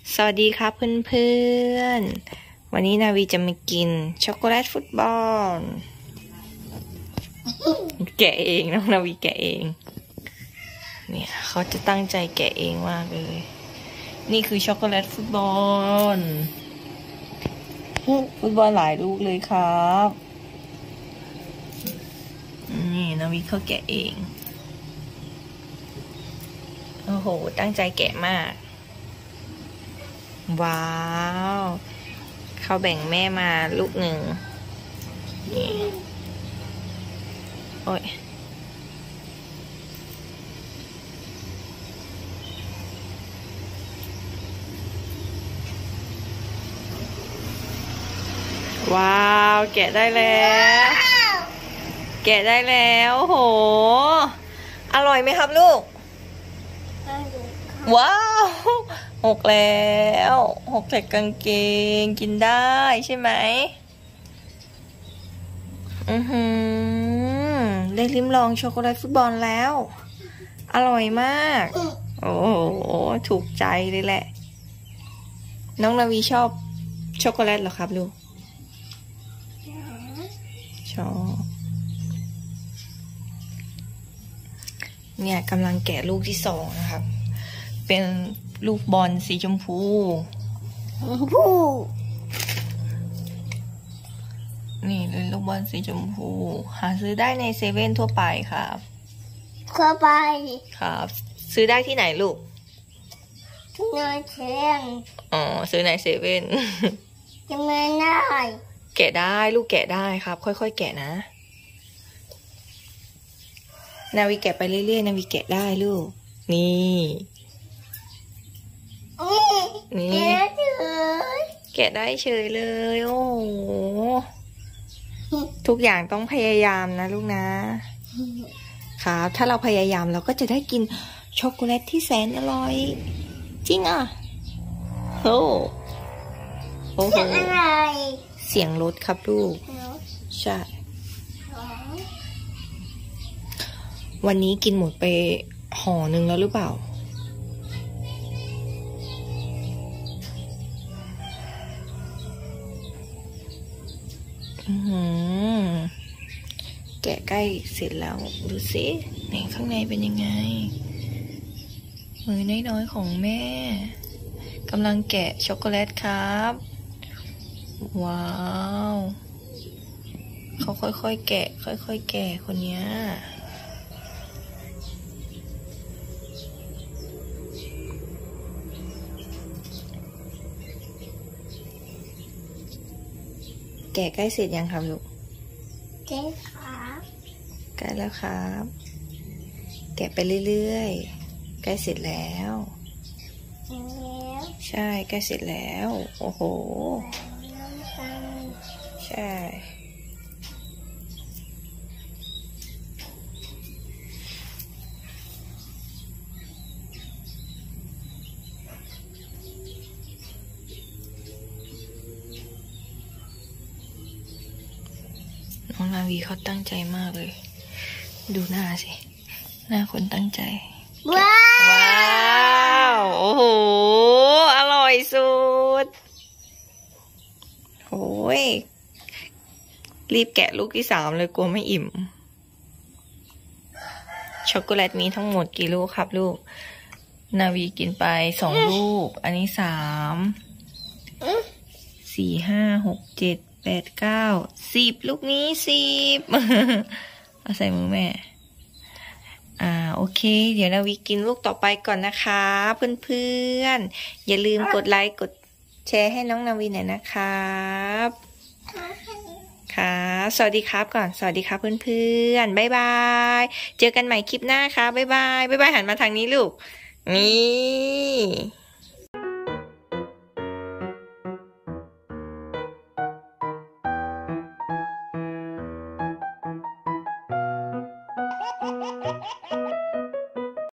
สวัสดีครับเพื่อนๆวันนี้นาวีจะมากินช็อกโกแลตฟุตบอลแกะเองน้องนาวีแกะเองเนี่ยเขาจะตั้งใจแกะเองมากเลยนี่คือช็อกโกแลตฟุตบอลหลายลูกเลยครับนี่นาวีเขาแกะเองโอ้โหตั้งใจแกะมากว้าวเขาแบ่งแม่มาลูกหนึ่งนี่โอ้ยว้าวแกะได้แล้วแกะได้แล้วโหอร่อยไหมครับลูกว้าวหกแล้วหกใส่กางเกงกินได้ใช่ไหมได้ลิ้มลองช็อกโกแลตฟุตบอลแล้วอร่อยมากโอ้โหถูกใจเลยแหละน้องนาวีชอบช็อกโกแลตเหรอครับลูกชอบเนี่ยกำลังแกะลูกที่สองนะครับเป็นลูกบอลสีชมพูนี่เป็นลูกบอลสีชมพูหาซื้อได้ในเซเว่นทั่วไปครับทั่วไปครับซื้อได้ที่ไหนลูกในเซเว่นซื้อในเซเว่นจะไม่ได้แกะได้ลูกแกะได้ครับค่อยๆแกะนะนาวิแกะไปเรื่อยๆนาวิแกะได้ลูกนี่แกะได้เฉยเลยโอ้โหทุกอย่างต้องพยายามนะลูกนะครับถ้าเราพยายามเราก็จะได้กินช็อกโกแลตที่แสนอร่อยจริงอ่ะโอ้โหเสียงรถครับลูกใช่วันนี้กินหมดไปห่อหนึ่งแล้วหรือเปล่าแกะใกล้เสร็จแล้วดูสิในข้างในเป็นยังไงมือน้อยๆของแม่กำลังแกะช็อกโกแลตครับว้าวเขาค่อยๆแกะค่อยๆแกะคนเนี้ยแกะใกล้เสร็จยังครับลูกใกล้ครับใกล้แล้วครับแกะไปเรื่อยๆใกล้เสร็จแล้วใช่ใกล้เสร็จแล้วโอ้โหใช่น้องนาวีเขาตั้งใจมากเลยดูหน้าสิหน้าคนตั้งใจว้าวโอ้โหอร่อยสุดโอ้ยรีบแกะลูกที่สามเลยกลัวไม่อิ่มช็อกโกแลตมีทั้งหมดกี่ลูกครับลูกนาวีกินไป2 ลูกอันนี้3 4 5 6 7 8 9 10ลูกนี้10เอาใส่มือแม่โอเคเดี๋ยวนาวีกินลูกต่อไปก่อนนะคะเพื่อนๆอย่าลืมกดไลค์กดแชร์ให้น้องนาวีหน่อยนะครับค่ะสวัสดีครับก่อนสวัสดีครับเพื่อนๆบ๊ายบายเจอกันใหม่คลิปหน้าค่ะบ๊ายบายหันมาทางนี้ลูกนี่